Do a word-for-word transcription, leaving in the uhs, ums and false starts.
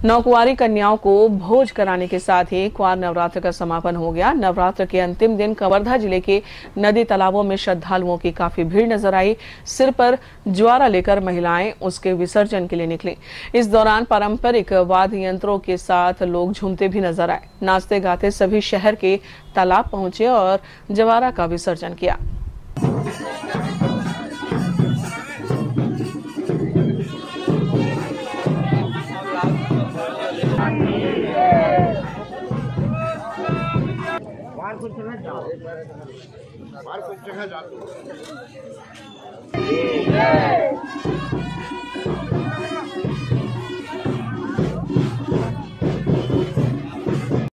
नौकुंवारी कन्याओं को भोज कराने के साथ ही क्वार नवरात्र का समापन हो गया। नवरात्र के अंतिम दिन कवर्धा जिले के नदी तालाबों में श्रद्धालुओं की काफी भीड़ नजर आई। सिर पर ज्वारा लेकर महिलाएं उसके विसर्जन के लिए निकली। इस दौरान पारंपरिक वाद्य यंत्रों के साथ लोग झूमते भी नजर आए। नाचते गाते सभी शहर के तालाब पहुंचे और ज्वारा का विसर्जन किया। बाहर कुछ जगह जाओ, बाहर कुछ जगह जाओ।